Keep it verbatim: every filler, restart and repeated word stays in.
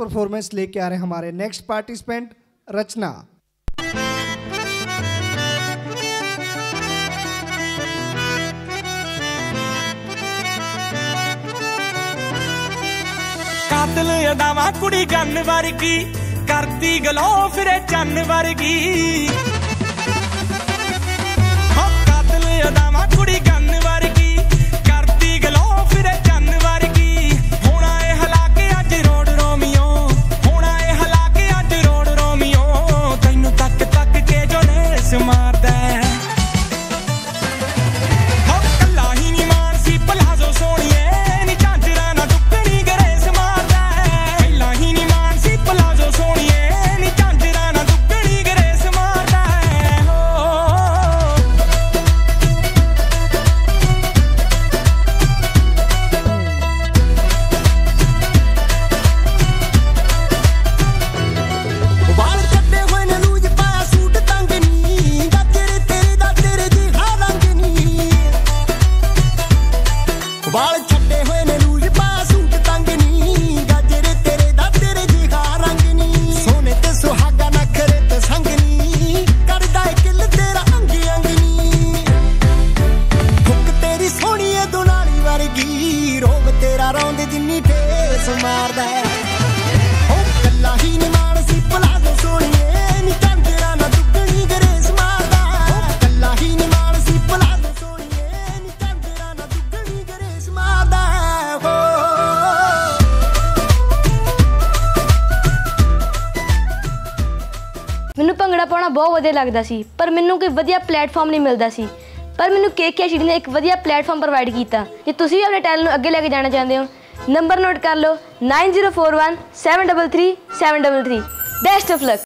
Performance लेके आ रहे हैं हमारे नेक्स्ट पार्टिसिपेंट रचना। कातिल अदावा कुड़ी गन वर्गी करती गलो फिरे चन वर्गी। कातिल अदावा कुड़ी गन वर्गी करती गलो फिरे चन वर्गी। होना ए हला के अज रोड रोमियो, होना ए हला के अज रोड रोमियो। तैनू तक तक के जो नेस मारदा कला ही नी मानसी पलाजो सोनिए नी झांजरा ना टुकड़ी गरेस मारदा। कला ही नी मानसी पलाजो सोनिए नी झांजरा ना टुकड़ी गरेस मारदा। वाल कट्टे हुए ने लूज पाया सूट तंगनी गजरे तेरे दा तेरे दी रंगनी। वाल छट्टे हुए ने लूज पाया सूट तंगनी गजरे तेरे दा तेरे दी रंगनी। सोने ते सुहागा नखरे ते संगनी करदा ए किल तेरा अंग अंगनी। हुक तेरी सोहणी ए दुनाली वर्गी रोब तेरा रौंद जिन्नी ठेस मारदा। ओ कल्ला ही नी मानसी पलाजो सोहणीए नी झांजरा ना दुगणी गरेस मारदा। ओ कल्ला ही नी मानसी पलाजो सोहणीए नी झांजरा ना दुगणी गरेस मारदा। हो ਮੈਨੂੰ ਭੰਗੜਾ ਪਾਉਣਾ ਬਹੁਤ ਵਧੀਆ ਲੱਗਦਾ ਸੀ, ਪਰ ਮੈਨੂੰ ਕੋਈ ਵਧੀਆ ਪਲੇਟਫਾਰਮ ਨਹੀਂ ਮਿਲਦਾ ਸੀ। ਪਰ ਮੈਨੂੰ ਕੇ ਕੇ ਸ਼ੀਡੀ ਨੇ ਇੱਕ ਵਧੀਆ ਪਲੇਟਫਾਰਮ ਪ੍ਰੋਵਾਈਡ ਕੀਤਾ। ਜੇ ਤੁਸੀਂ ਵੀ ਆਪਣੇ ਟੈਲੈਂਟ ਨੂੰ ਅੱਗੇ ਲੈ ਕੇ ਜਾਣਾ ਚਾਹੁੰਦੇ ਹੋ, ਨੰਬਰ ਨੋਟ ਕਰ ਲਓ nine zero four one seven three three seven three three. Best of luck.